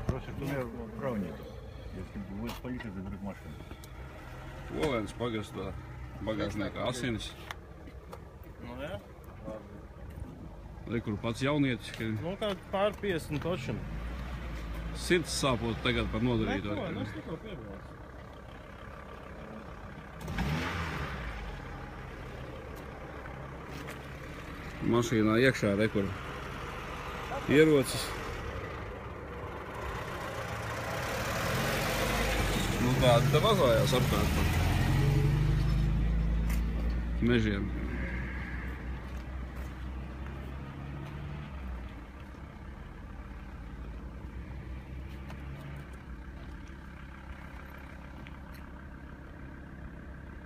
Просто что у меня права нет. Если будет полиция, заберут машину. Olens pagastā bagāžniekā asinis. Nu, jā. Re, kur pats jaunietis, ka Nu, kā pār 50 točiem. sirds sāpot tagad par nodarīto. Neko, es tikko piebildu. Mašīnā iekšā, re, kur ierocis. Nu, tāda te vazājās apkārt par mežiem.